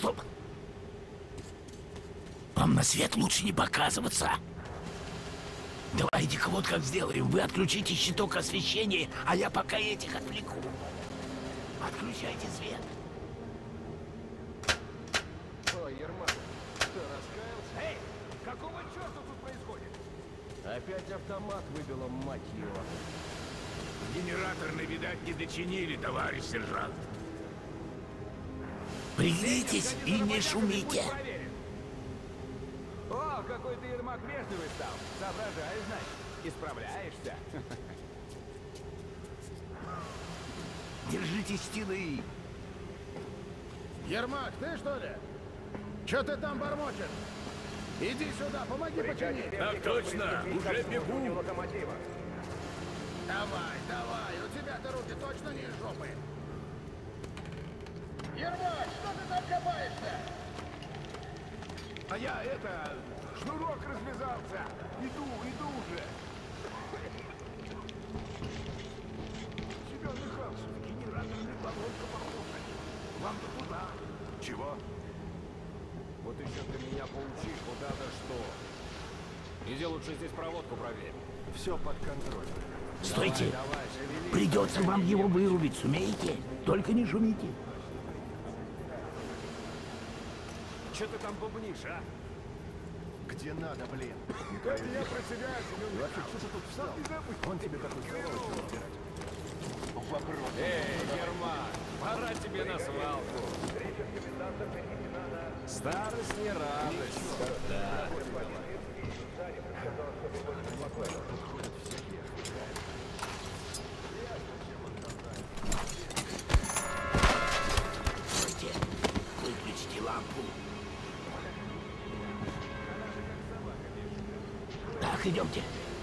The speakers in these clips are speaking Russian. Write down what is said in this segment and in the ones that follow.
Стоп! Вам на свет лучше не показываться. Давайте-ка вот как сделаем. Вы отключите щиток освещения, а я пока этих отвлеку. Отключайте свет. Ой, Ермак, что, раскаялся? Эй, какого черта тут происходит? Опять автомат выбило, мать его. Генераторный, видать, не дочинили, товарищ сержант. Пригнитесь и не шумите. О, какой ты, Ермак, вежливый стал. Соображаешь, значит, исправляешься. Держите стены. Ермак, ты что ли? Че ты там бормочешь? Иди сюда, помоги починить. Так точно, уже бегу. Давай, давай, у тебя-то руки точно не из жопы. Ермак, что ты там копаешься? А я шнурок развязался. Иду уже. Семен Михайлович, генераторный баллонка похожа. Вам-то туда. Чего? Вот еще ты меня поучишь, куда да что. Иди лучше здесь проводку проверь. Все под контролем. Стойте. Давай, шевелись. Придется вам его вырубить. Сумеете? Только не шумите. Че ты там бубнишь, а? Где надо, блин. Это я про себя, Семен Вообще, что ты тут встал? Он тебе такой сказал, что разбирать. Попробуй. Эй, Ермак, пора тебе на свалку. Старость не радость. Да. Стойте. Выключите лампу. Так, идемте.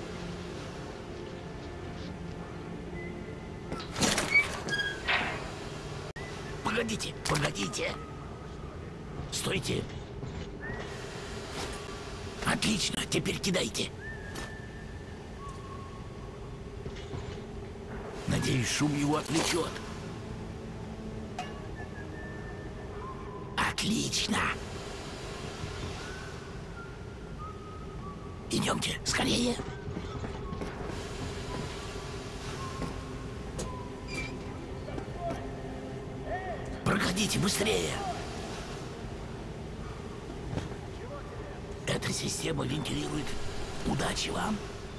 Погодите, погодите. Стойте. Отлично, теперь кидайте. Надеюсь, шум его отвлечет. Отлично. Идемте, скорее. Проходите быстрее. Эта система вентилирует. Удачи вам.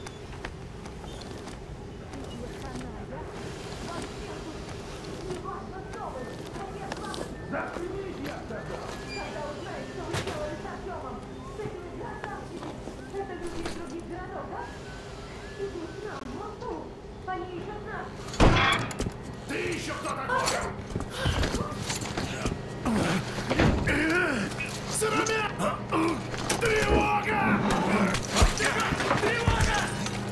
Ты еще кто такой? Тревога! Тревога!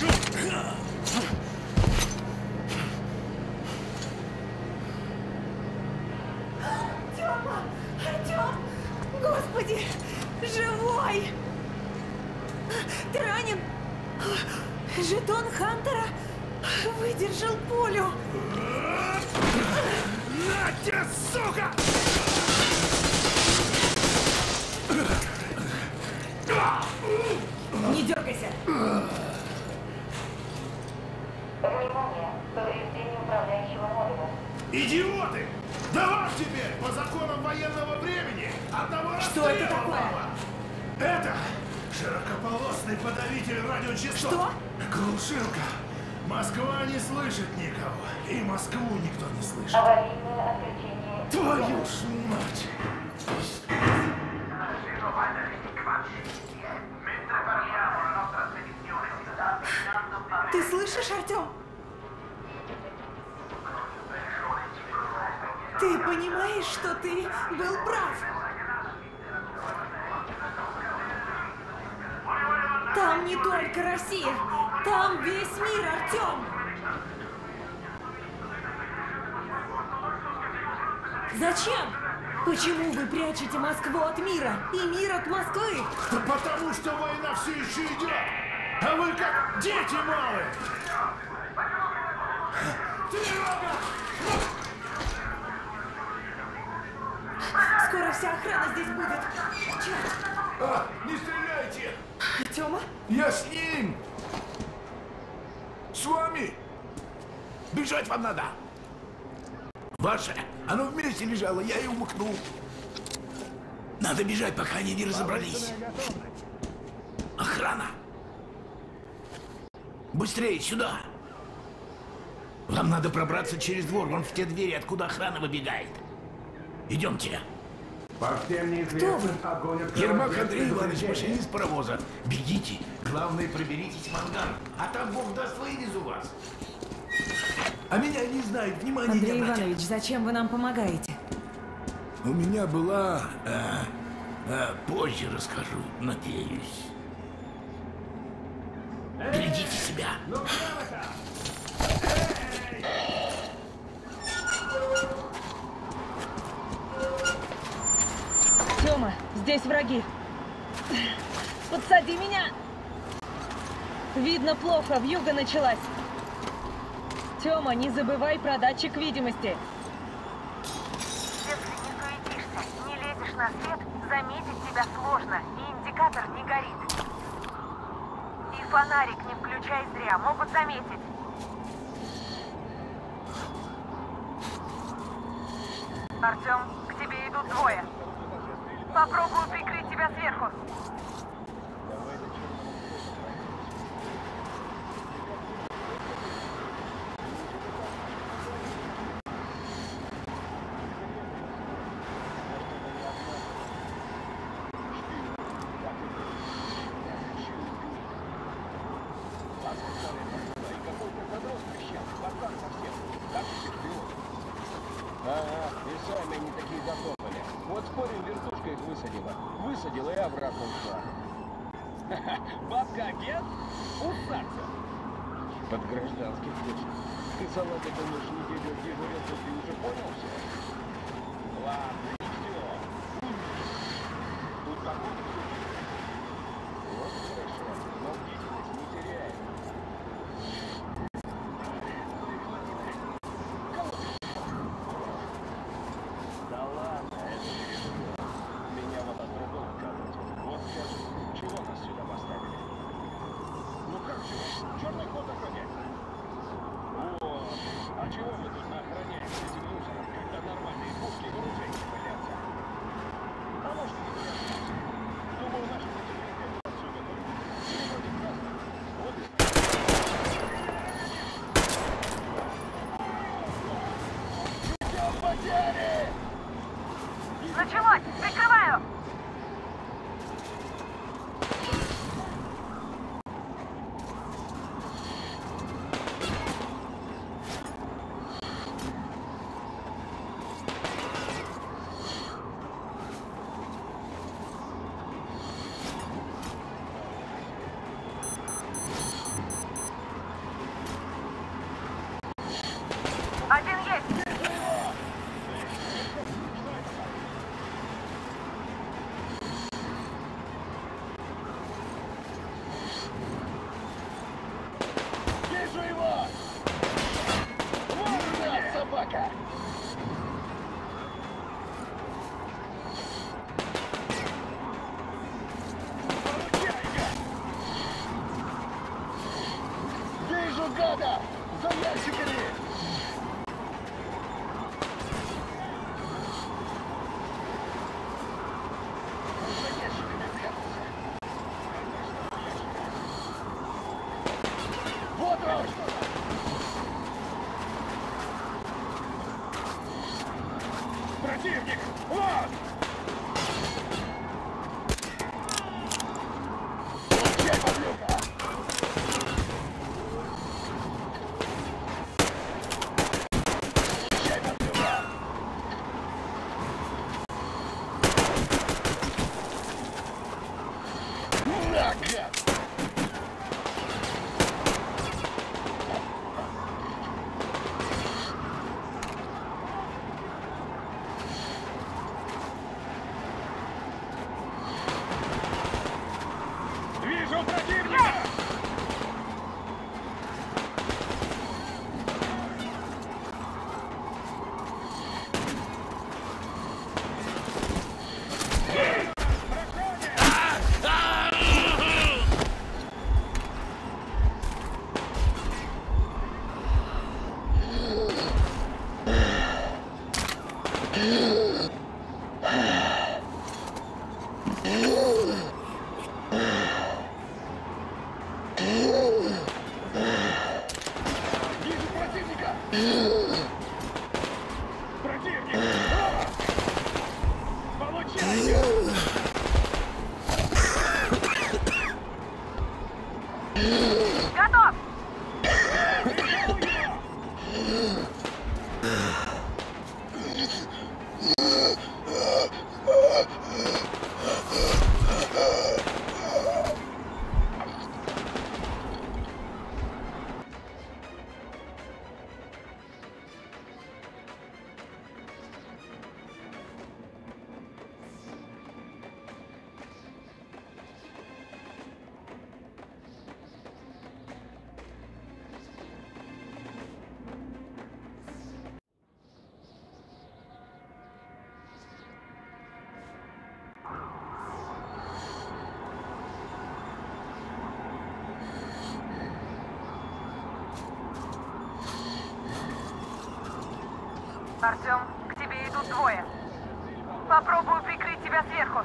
Тёма! Артём! Господи! Живой! Ты ранен? Жетон Хантера выдержал пулю! На тебе, сука! Не дергайся! Внимание! Повреждение управляющего модуля. Идиоты! Да вам теперь, по законам военного времени, одного Что это расстрела такое? мало. Это широкополосный подавитель радиочастот. Что? Глушилка. Москва не слышит никого. И Москву никто не слышит. Аварийное отключение. Твою ж мать! Ты слышишь, Артём? Ты понимаешь, что ты был прав? Там не только Россия, там весь мир, Артём! Зачем? Почему вы прячете Москву от мира и мир от Москвы? Да потому что война все еще идет! А вы как дети малые! Тревога! Скоро вся охрана здесь будет. Черт! А, не стреляйте! Тёма? Я с ним! С вами! Бежать вам надо! Ваше! Оно вместе лежало, я и умыкнул. Надо бежать, пока они не разобрались. Охрана! Быстрее, сюда! Вам надо пробраться через двор, вон в те двери, откуда охрана выбегает. Идемте. Кто вы? Ермак Андрей Иванович, машинист паровоза. Бегите. Главное, проберитесь в ангар. А там, Бог даст, вывезу вас. А меня не знают, внимание Андрей не обратят. Иванович, зачем вы нам помогаете? У меня была... позже расскажу, надеюсь. Берегите себя. Тёма, здесь враги. Подсади меня. Видно плохо, вьюга началась. Тёма, не забывай про датчик видимости. Если не суетишься, не лезешь на свет, заметить тебя сложно, и индикатор не горит. И фонарик не включай зря, могут заметить. Артём, к тебе идут двое. Попробую прикрыть тебя сверху. Ага, и сами они такие закопали. Вот спорим, вертушка их высадила. Высадила и обратно ушла. Бабка-агент? Усаться. Под гражданским точно. Ты, салаты, думаешь, неделю дежурил, то ты уже понял все? Ладно, и все. Тут погода все. Вот хорошо, но бдительность не теряем. Да ладно, это не меня вот от другого катать. Вот скажи, чего нас сюда поставили? Ну как чего? Черный ход охранять. Вот. А чего мы тут охраняем с этим мусором, когда нормальные пушки в оружейке пылятся? А может, не пылятся? Думаю, наши противники отсюда только. Или вроде красных. Вот и Идем потери! Началось! Прикрываю! Один есть! Вижу его! Вот она, собака! Получай-ка! Вижу гада! За ящиками! За ящиками прятался. Вот он! Противник! Вот! Получай, подлюка! Получай, подлюка! На, гад! Вижу противника! Противник! Получай! Готов! Артем, к тебе идут двое. Попробую прикрыть тебя сверху.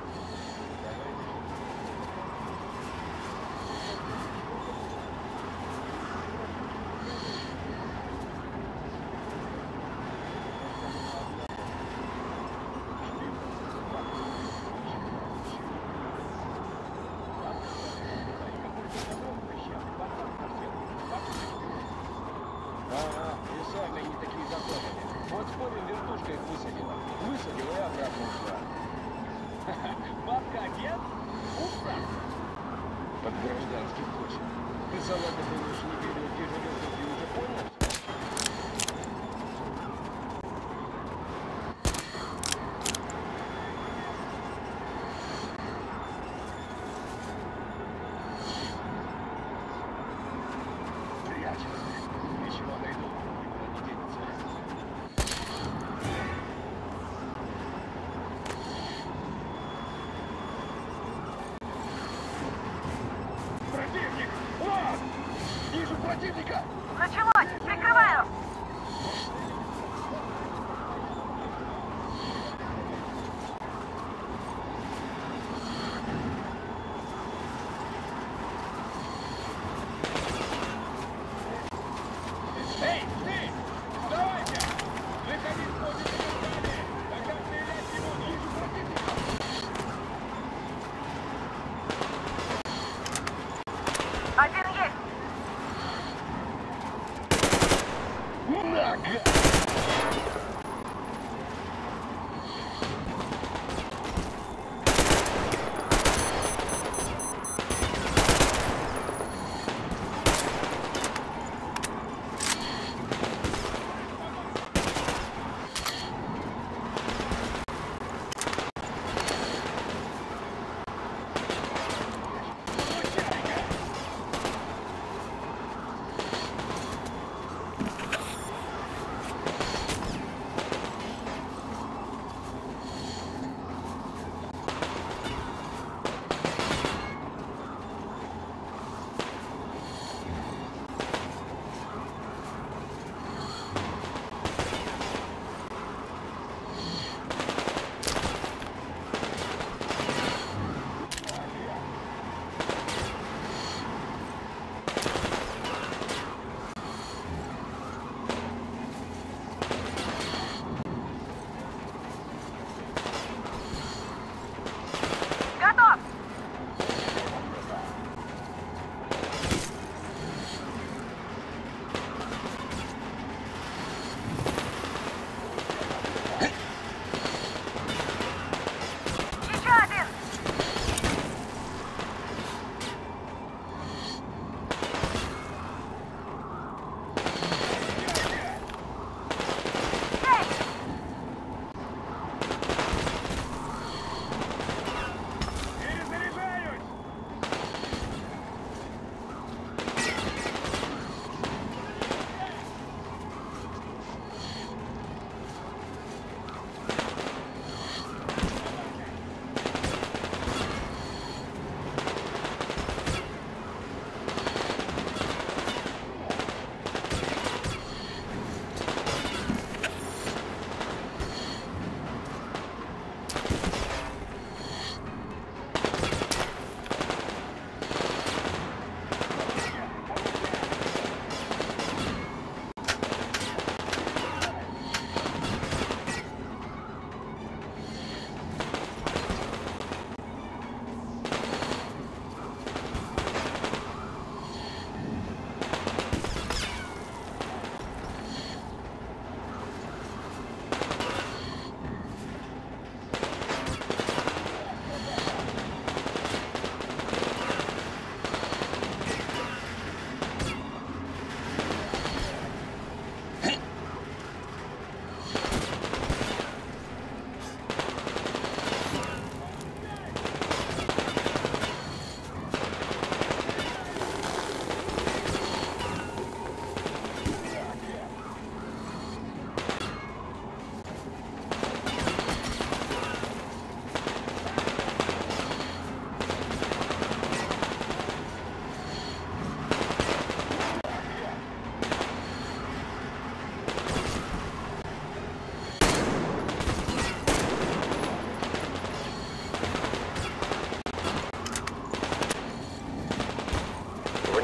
Ага, и сами они такие законные. Вот спорим, вертушка их высадила. Высадила и обратно ушла. Бабка одет? Уста! Под гражданским хочет. Ты, салага, думаешь, не верил, где живешь, ты уже понял? Прячется. Ничего найду. Никуда не денется. Противник! Вот!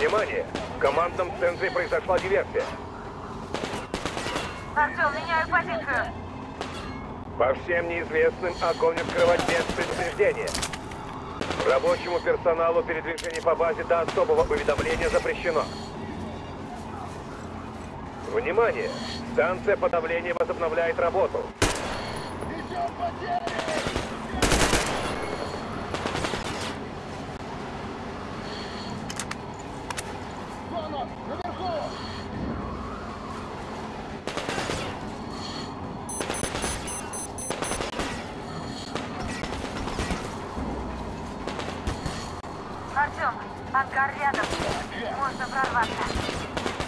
Внимание! В командном центре произошла диверсия. Артем, меняю позицию. По всем неизвестным огонь открывать без предупреждения. Рабочему персоналу передвижение по базе до особого уведомления запрещено. Внимание! Станция подавления возобновляет работу. Несем потери! Вон он, наверху! Артем, ангар рядом. Можно прорваться.